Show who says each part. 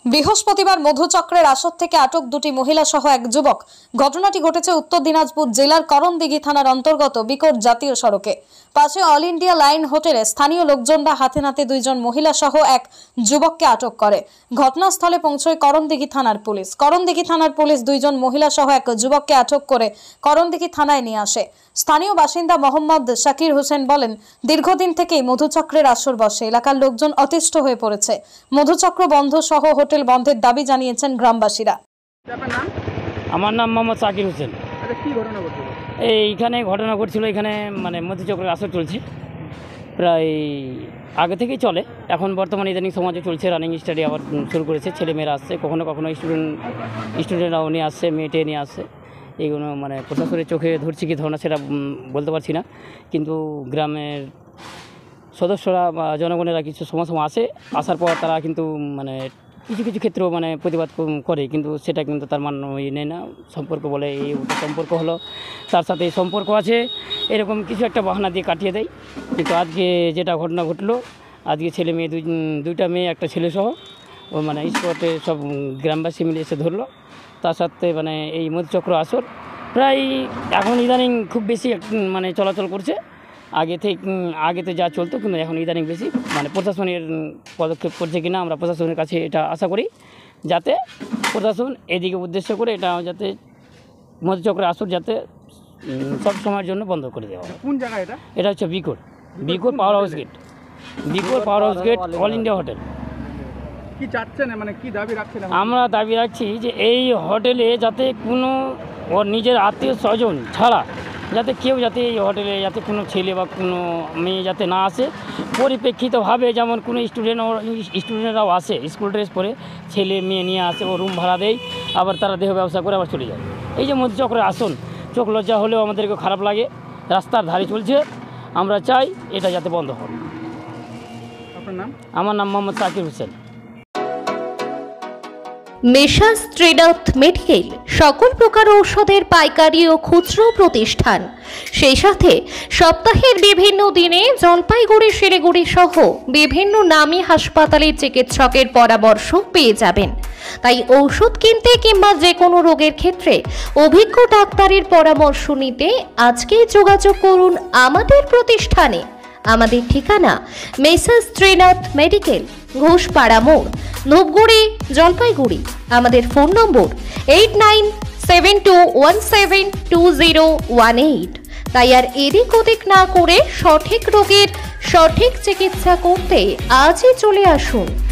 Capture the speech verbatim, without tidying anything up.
Speaker 1: বৃহস্পতিবার মধুচক্রের আসর থেকে আটক দুটি মহিলা সহ এক যুবক। ঘটনাটি ঘটেছে উত্তর দিনাজপুর জেলার করণদিঘি থানার অন্তর্গত বিকট জাতীয় সড়কে। পাশে অল ইন্ডিয়া লাইন হোটেলে স্থানীয় লোকজনরা হাতে নাতে দুইজন মহিলা সহ এক যুবককে আটক করে। ঘটনাস্থলে পৌঁছয় করণদিঘি থানার পুলিশ। করণদিঘি থানার পুলিশ দুইজন মহিলা সহ এক যুবককে আটক করে করণদিঘি থানায় নিয়ে আসে। স্থানীয় বাসিন্দা মোহাম্মদ শাকির হোসেন বলেন, দীর্ঘদিন থেকেই মধুচক্রের আসর বসে, এলাকার লোকজন অতিষ্ঠ হয়ে পড়েছে। মধুচক্র বন্ধ সহ হোটেল বন্ধের দাবি জানিয়েছেন গ্রামবাসীরা।
Speaker 2: আমার নাম মোহাম্মদ শাকির হোসেন। এইখানে ঘটনা ঘটছিল, এখানে মানে মধুচক্রের আসর চলছে, প্রায় আগে থেকেই চলে। এখন বর্তমানে ইদানিং সমাজে চলছে, রানিং স্টাডি আবার শুরু করেছে। ছেলেমেয়েরা আসছে, কখনো কখনো স্টুডেন্ট স্টুডেন্টরাও নিয়ে আসছে, মেয়েটে নিয়ে আসছে। এইগুলো মানে প্রশাসনের চোখে ধরছি কি ধরনা সেটা বলতে পারছি না, কিন্তু গ্রামের সদস্যরা বা জনগণেরা কিছু সময় সময় আসে, আসার পর তারা কিন্তু মানে কিছু কিছু ক্ষেত্রেও মানে প্রতিবাদ করে, কিন্তু সেটা কিন্তু তার মান নেয় না। সম্পর্ক বলে এই সম্পর্ক হলো, তার সাথে সম্পর্ক আছে, এরকম কিছু একটা বাহানা দিয়ে কাটিয়ে দেয়। কিন্তু আজকে যেটা ঘটনা ঘটলো, আজকে ছেলে মেয়ে দুই দুইটা মেয়ে একটা ছেলে সহ ও মানে স্পটে সব গ্রামবাসী মিলে এসে ধরলো। তার সাথে মানে এই মধুচক্র আসর প্রায় এখন ইদানিং খুব বেশি মানে চলাচল করছে। আগে থেকে আগে তো যা চলতো, কিন্তু এখন ইদানিং বেশি মানে প্রশাসনের পদক্ষেপ করছে কিনা আমরা প্রশাসনের কাছে এটা আশা করি, যাতে প্রশাসন এদিকে উদ্দেশ্য করে এটা যাতে মধুচক্রের আসর যাতে সব সময়ের জন্য বন্ধ করে দেওয়া হয়।
Speaker 3: কোন জায়গা এটা?
Speaker 2: এটা হচ্ছে বিকট বিকট পাওয়ার হাউস গেট, বিকট power house gate, all India hotel.
Speaker 3: কি চাচ্ছেন, মানে কি দাবি রাখছেন?
Speaker 2: আমরা দাবি রাখছি যে এই হোটেলে যাতে কোনো ওর নিজের আত্মীয় স্বজন ছাড়া যাতে কেউ যাতে এই হোটেলে যাতে কোনো ছেলে বা কোনো মেয়ে যাতে না আসে। পরিপ্রেক্ষিতভাবে যেমন কোনো স্টুডেন্ট স্টুডেন্টরাও আসে, স্কুল ড্রেস পরে ছেলে মেয়ে নিয়ে আসে, ও রুম ভাড়া দেয়, আবার তারা দেহ ব্যবসা করে আবার চলে যায়। এই যে মধুচক্রের আসন, চোখ লজ্জা হলেও আমাদেরকে খারাপ লাগে। রাস্তার ধারে চলছে, আমরা চাই এটা যাতে বন্ধ হয়।
Speaker 3: আপনার নাম?
Speaker 2: আমার নাম Mohammad Shakir Hossain.
Speaker 4: Messrs traders medical সকল প্রকার ঔষধের পাইকারি ও খুচরো প্রতিষ্ঠান, সেই সাথে সপ্তাহের বিভিন্ন দিনে জলপাইগুড়ি শিলিগুড়ি সহ বিভিন্ন নামী হাসপাতালের চিকিৎসকের পরামর্শ পেয়ে যাবেন। তাই ঔষধ কিনতে কিংবা যে কোনো রোগের ক্ষেত্রে অভিজ্ঞ ডাক্তারের পরামর্শ নিতে আজকেই যোগাযোগ করুন আমাদের প্রতিষ্ঠানে। আমাদের ঠিকানা মেসার্স ট্রেডার্স মেডিকেল, ঘোষপাড়া মোড়, ধূপগুড়ি, জলপাইগুড়ি। আমাদের phone number eight nine seven two one seven two zero one eight. তাই আর এদিক ওদিক না করে সঠিক রোগের সঠিক চিকিৎসা করতে আজই চলে আসুন।